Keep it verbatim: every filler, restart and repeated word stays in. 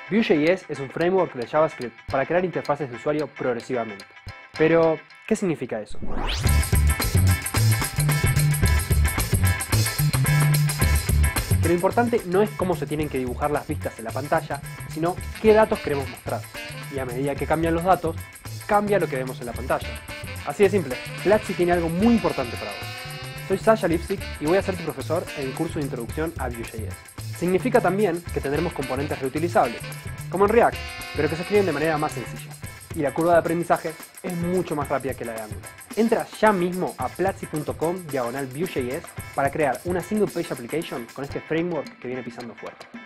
Vue.js es un framework de JavaScript para crear interfaces de usuario progresivamente. Pero, ¿qué significa eso? Que lo importante no es cómo se tienen que dibujar las vistas en la pantalla, sino qué datos queremos mostrar. Y a medida que cambian los datos, cambia lo que vemos en la pantalla. Así de simple, Platzi tiene algo muy importante para vos. Soy Sasha Lipstick y voy a ser tu profesor en el curso de introducción a Vue.js. Significa también que tendremos componentes reutilizables, como en React, pero que se escriben de manera más sencilla. Y la curva de aprendizaje es mucho más rápida que la de Angular. Entra ya mismo a platzi punto com diagonal Vue.js para crear una single page application con este framework que viene pisando fuerte.